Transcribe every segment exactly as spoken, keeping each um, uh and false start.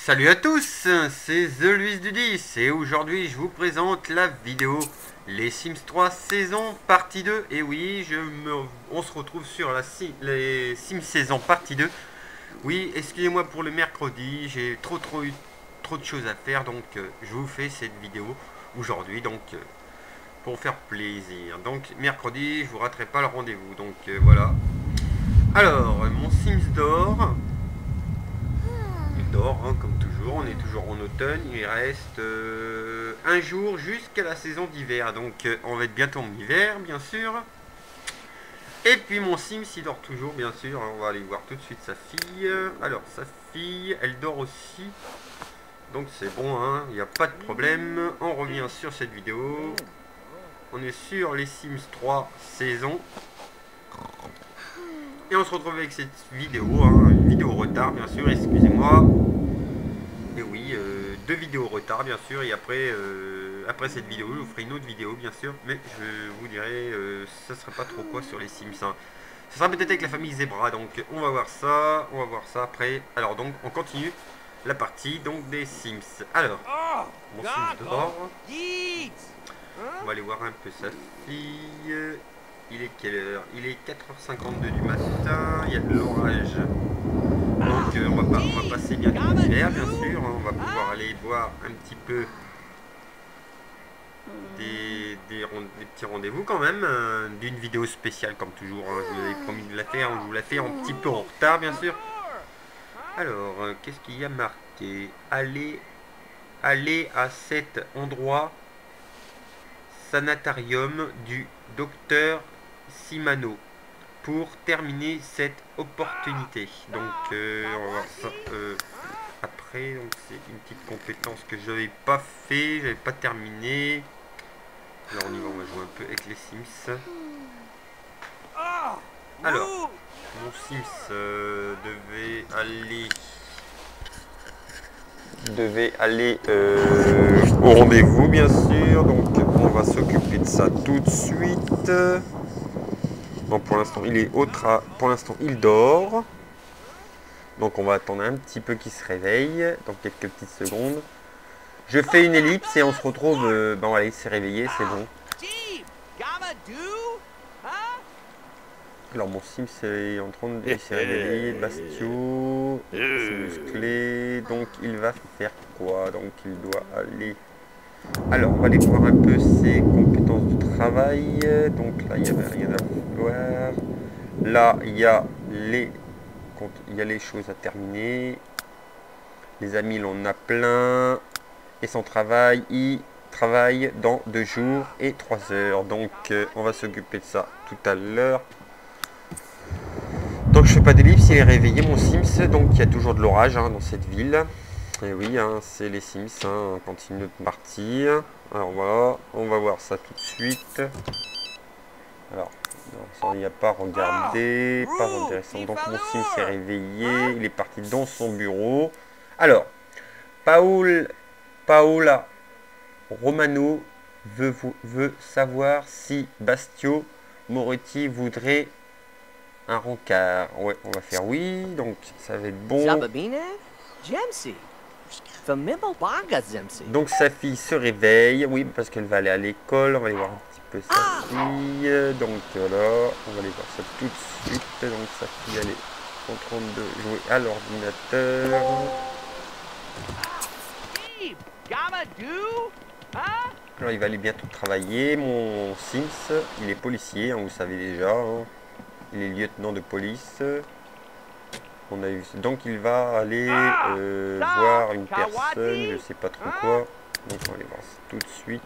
Salut à tous, c'est The Luis du dix et aujourd'hui je vous présente la vidéo Les Sims trois saison partie deux. Et oui, je me... on se retrouve sur la si... les Sims saison partie deux. Oui, excusez-moi pour le mercredi, j'ai trop trop eu trop de choses à faire, donc euh, je vous fais cette vidéo aujourd'hui, donc euh, pour faire plaisir. Donc mercredi, je vous raterai pas le rendez-vous, donc euh, voilà. Alors, mon Sims dort. Dort, hein, comme toujours, on est toujours en automne, il reste euh, un jour jusqu'à la saison d'hiver, donc euh, on va être bientôt en hiver bien sûr. Et puis mon Sims il dort toujours bien sûr, on va aller voir tout de suite sa fille. Alors sa fille elle dort aussi, donc c'est bon, hein, il n'y a pas de problème. On revient sur cette vidéo, on est sur les Sims trois saison. Et on se retrouve avec cette vidéo, hein, une vidéo retard bien sûr, excusez-moi. Et oui, euh, deux vidéos retard bien sûr, et après, euh, après cette vidéo, je vous ferai une autre vidéo bien sûr, mais je vous dirai, euh, ça sera pas trop quoi sur les Sims. Hein. Ça sera peut-être avec la famille Zebra, donc on va voir ça, on va voir ça après. Alors donc, on continue la partie donc des Sims. Alors, mon Sims dort. On va aller voir un peu sa fille. Il est quelle heure? Il est quatre heures cinquante-deux du matin, il y a de l'orage. Donc euh, on, va pas, on va passer bientôt l'hiver bien sûr, hein. On va pouvoir aller voir un petit peu des, des, des petits rendez-vous quand même, hein, d'une vidéo spéciale comme toujours, hein. Je vous avais promis de la faire, je vous la fais un petit peu en retard bien sûr. Alors, euh, qu'est-ce qu'il y a marqué? Allez, allez à cet endroit, sanatarium du docteur Simano, pour terminer cette opportunité. Donc euh, on va voir ça euh, après. Donc c'est une petite compétence que je n'avais pas fait, j'avais pas terminé. Alors on y va, on va jouer un peu avec les Sims. Alors mon Sims euh, devait aller devait aller euh, au rendez-vous bien sûr, donc on va s'occuper de ça tout de suite. Bon, pour l'instant il est au tra pour l'instant il dort, donc on va attendre un petit peu qu'il se réveille dans quelques petites secondes. Je fais une ellipse et on se retrouve. Euh, ben voilà, il s'est réveillé, c'est bon. Alors mon Sims est en train de il s'est réveillé, Bastio, c'est musclé, donc il va faire quoi? Donc il doit aller. Alors, on va aller voir un peu ses compétences de travail. Donc là, il n'y avait rien à voir. Là, il y a les, il y a les choses à terminer. Les amis, il en a plein. Et son travail, il travaille dans deux jours et trois heures. Donc, euh, on va s'occuper de ça tout à l'heure. Donc, je fais pas d'ellipse, il est réveillé, mon Sims. Donc, il y a toujours de l'orage, hein, dans cette ville. Et oui, hein, c'est les Sims, hein, on continue notre partie. Alors voilà, on va voir ça tout de suite. Alors, non, ça il n'y a pas regardé, pas intéressant. Donc mon Sims s'est réveillé, il est parti dans son bureau. Alors, Paul, Paola Romano veut, veut savoir si Bastio Moretti voudrait un rencard. Ouais, on va faire oui, donc ça va être bon. Donc sa fille se réveille, oui, parce qu'elle va aller à l'école. On va aller voir un petit peu sa fille. Donc voilà, on va aller voir ça tout de suite. Donc sa fille, elle est en train de jouer à l'ordinateur. Alors il va aller bientôt travailler. Mon Sims, il est policier, hein, vous savez déjà, hein. Il est lieutenant de police. On a eu... Donc il va aller euh, voir une personne, je sais pas trop quoi. Donc on va aller voir ça tout de suite.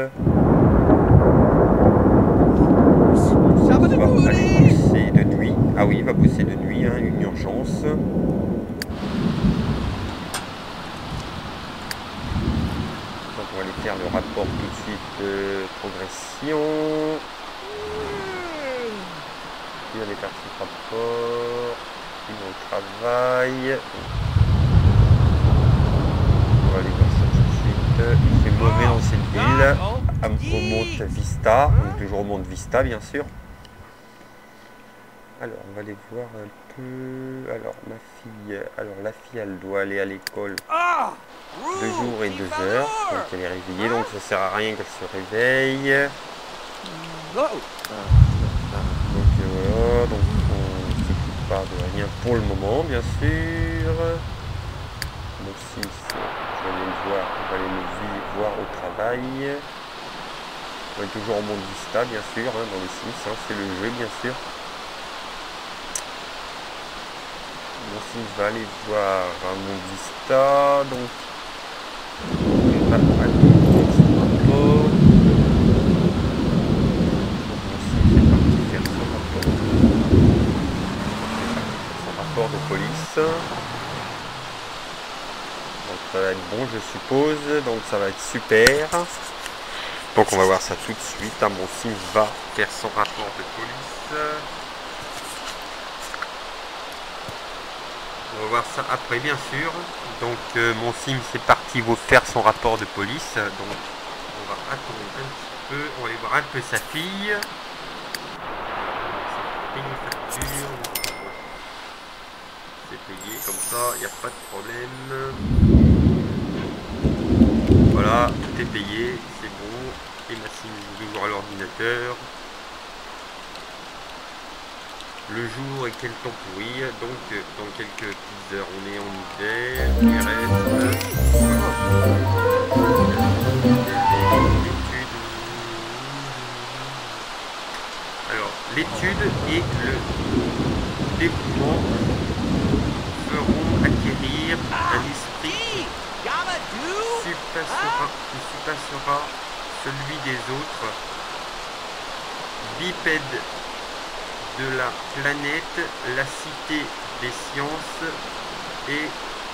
Ça va aller bosser de nuit. Ah oui, il va bosser de nuit, hein, une urgence. Donc on va aller faire le rapport tout de suite de progression. Il va aller faire ce rapport. Au travail. On va aller voir ça tout de suite. Il fait mauvais dans cette ville. Au Monte Vista. Donc toujours au Monte Vista bien sûr. Alors, on va aller voir un peu. Alors, ma fille, alors la fille, elle doit aller à l'école deux jours et deux heures. Donc, elle est réveillée, donc ça sert à rien qu'elle se réveille. Donc, euh, voilà, donc on ne s'occupe pas de rien pour le moment, bien sûr. Mon Sims, je vais aller le voir, on va aller le voir au travail. On est toujours en monde Vista, bien sûr, hein, dans les Sims, hein, c'est le jeu, bien sûr. Mon Sims va aller voir un monde Vista, donc on va aller son rapport. Mon Sims est parti faire son rapport, son rapport de police. Donc ça va être bon, je suppose, donc ça va être super. Donc on va voir ça tout de suite, hein. Mon Sims va faire son rapport de police. On va voir ça après, bien sûr. Donc euh, mon Sims est parti vous faire son rapport de police. Donc on va attendre un petit peu, on va aller voir un peu sa fille. C'est payé facture. C'est payé comme ça, il n'y a pas de problème. Voilà, tout est payé, c'est bon. Et ma Sims joue toujours à l'ordinateur. Le jour est quel temps pourri, donc dans quelques petites heures on est en hiver, il reste l'étude. Alors l'étude et le développement feront acquérir un esprit qui surpassera, qui surpassera celui des autres bipèdes de la planète, la cité des sciences est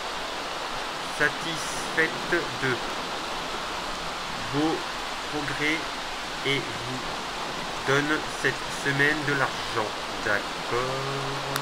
satisfaite de vos progrès et vous donne cette semaine de l'argent. D'accord.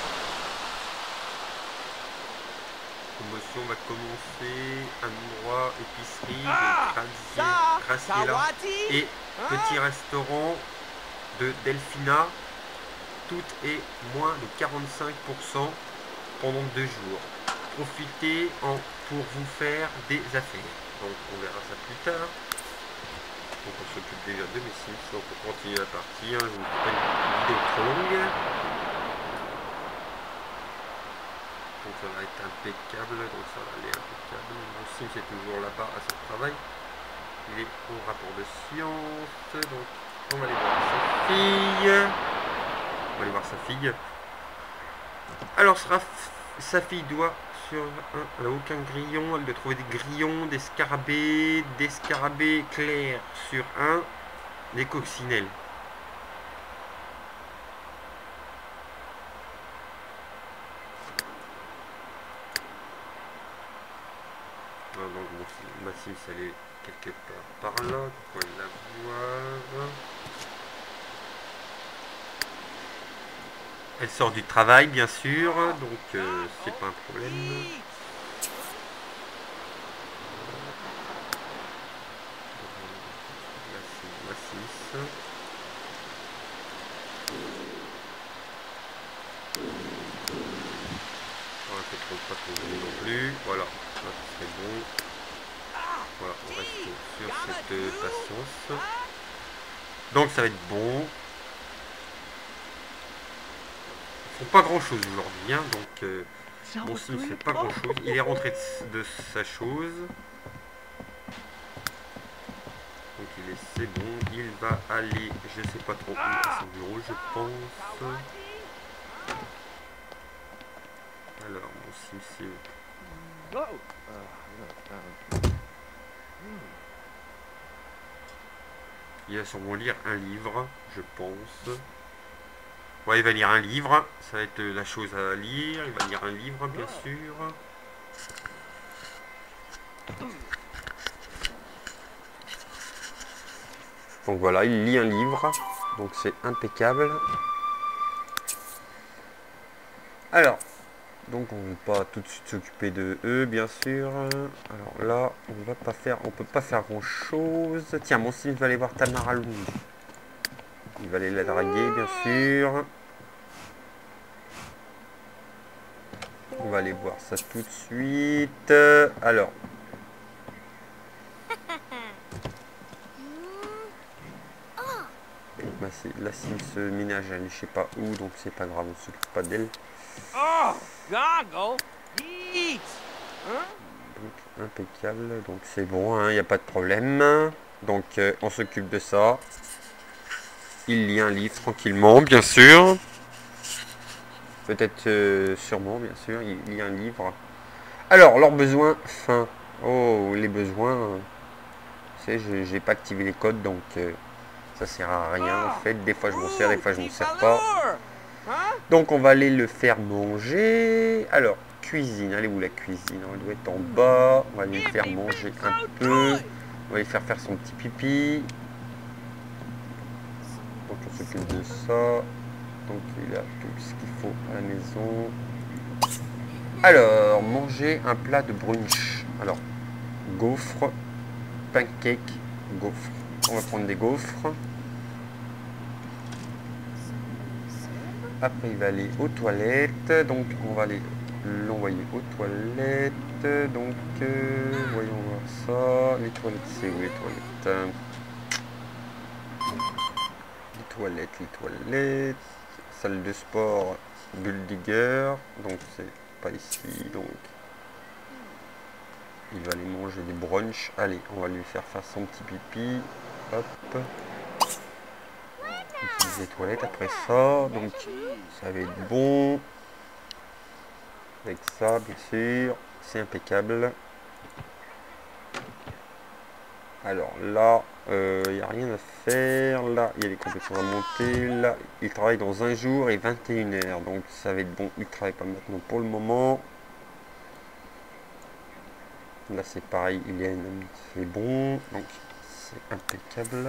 Promotion va commencer. Un endroit, épicerie, de Graciela et petit restaurant de Delphina. Tout est moins de quarante-cinq pour cent pendant deux jours. Profitez en pour vous faire des affaires. Donc on verra ça plus tard. Donc on s'occupe déjà de mes Sims. Donc on continue la partie. Hein. Je vous fais une vidéo trop longue. Donc ça va être impeccable. Donc ça va aller impeccable. Mon Sim c'est toujours là-bas à son travail. Il est au rapport de science. Donc on va aller voir sa fille. On va aller voir sa fille. Alors sera sa fille doit sur un, elle n'a aucun grillon, elle doit trouver des grillons, des scarabées, des scarabées clairs sur un, des coccinelles. Ah, donc mon, ma Sims elle est quelque part par là, on va la voir. Elle sort du travail, bien sûr, donc euh, c'est pas un problème. Là, c'est ma Sims. On ne trop pas trop non plus. Voilà, là, ce serait bon. Voilà, on reste sur cette patience. Donc ça va être bon. Ils font pas grand chose aujourd'hui, hein, donc euh, mon Sim fait pas grand chose. Il est rentré de, de sa chose. Donc il est c'est bon. Il va aller, je sais pas trop où, à son bureau, je pense. Alors mon Sim c'est où? Il va sûrement lire un livre, je pense. Ouais, il va lire un livre, ça va être la chose à lire, il va lire un livre bien sûr. Donc voilà, il lit un livre, donc c'est impeccable. Alors, donc on ne va pas tout de suite s'occuper de eux bien sûr. Alors là, on va pas faire, on peut pas faire grand chose. Tiens, mon Sim va aller voir Tamara Lund. Il va aller la draguer bien sûr. On va aller voir ça tout de suite. Alors. Bah la Sim se ménage, elle je sais pas où, donc c'est pas grave, on s'occupe pas d'elle. Oh, goggle. Donc impeccable, donc c'est bon, il hein, n'y a pas de problème. Donc euh, on s'occupe de ça. Il lit un livre tranquillement, bien sûr. Peut-être euh, sûrement, bien sûr, il lit un livre. Alors, leurs besoins, fin. Oh, les besoins. Tu sais, j'ai pas activé les codes, donc euh, ça sert à rien en fait. Des fois je m'en sers, des fois je m'en sers pas. Donc on va aller le faire manger. Alors, cuisine, elle est où la cuisine? Elle doit être en bas. On va aller le faire manger un peu. On va lui faire faire son petit pipi. Donc on s'occupe de ça. Donc il a tout ce qu'il faut à la maison. Alors, manger un plat de brunch. Alors, gaufres, pancake, gaufres. On va prendre des gaufres. Après, il va aller aux toilettes. Donc, on va aller l'envoyer aux toilettes. Donc, euh, voyons voir ça. Les toilettes, c'est où les toilettes? Les toilettes, les toilettes. Salle de sport, bulle digger. Donc, c'est pas ici. Donc, il va aller manger des brunchs. Allez, on va lui faire faire son petit pipi. Hop. Utiliser les toilettes après ça. Donc, ça va être bon. Avec ça, bien sûr. C'est impeccable. Alors là, il euh, n'y a rien à faire. Là, il y a les compétences à monter. Là, il travaille dans un jour et vingt et une heures. Donc, ça va être bon. Il ne travaille pas maintenant pour le moment. Là c'est pareil, il y a une amie, c'est bon, donc c'est impeccable.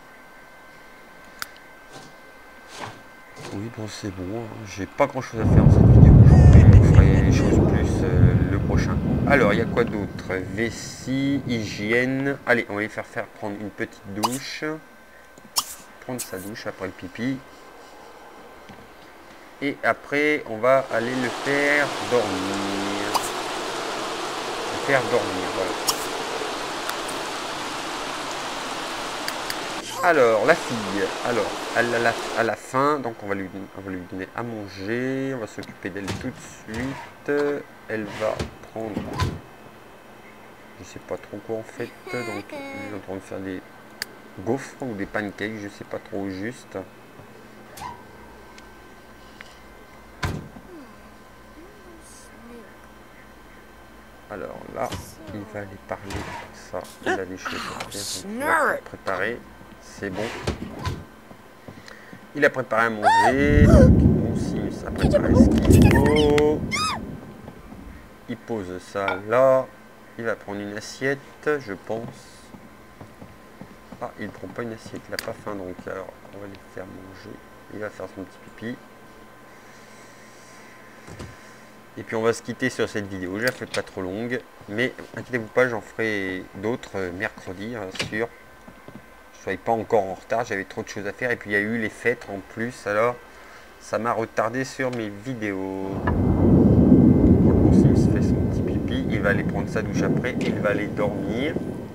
Oui bon c'est bon, hein. J'ai pas grand chose à faire dans cette vidéo, je ferai les choses plus euh, le prochain. Alors il y a quoi d'autre? Vessie, hygiène, allez on va lui faire faire prendre une petite douche. Prendre sa douche après le pipi. Et après on va aller le faire dormir. Faire dormir, voilà. Alors, la fille, alors, elle a la, à la fin, donc on va, lui, on va lui donner à manger, on va s'occuper d'elle tout de suite. Elle va prendre, je sais pas trop quoi en fait, donc elle est en train de faire des gaufres ou des pancakes, je sais pas trop juste. Alors là, il va aller parler comme ça. Il a des choses à faire. Il va préparer. C'est bon. Il a préparé à manger. Donc, bon, Sims a préparé ce qu'il faut. Il pose ça là. Il va prendre une assiette, je pense. Ah, il ne prend pas une assiette. Il n'a pas faim, donc alors on va lui faire manger. Il va faire son petit pipi. Et puis on va se quitter sur cette vidéo, je la fais pas trop longue, mais inquiétez-vous pas, j'en ferai d'autres mercredi, bien sûr. Je ne soyez pas encore en retard, j'avais trop de choses à faire, et puis il y a eu les fêtes en plus, alors ça m'a retardé sur mes vidéos. Bon, s'il se fait son petit pipi, il va aller prendre sa douche après, il va aller dormir.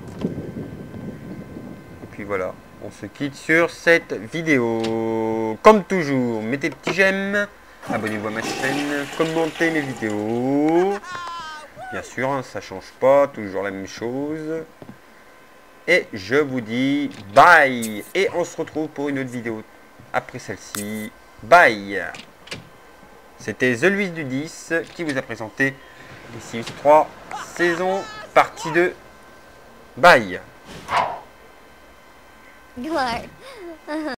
Et puis voilà, on se quitte sur cette vidéo. Comme toujours, mettez petits j'aime. Abonnez-vous à ma chaîne, commentez mes vidéos. Bien sûr, hein, ça change pas, toujours la même chose. Et je vous dis bye. Et on se retrouve pour une autre vidéo après celle-ci. Bye. C'était The Louis du dix qui vous a présenté les Sims trois saison partie deux. Bye.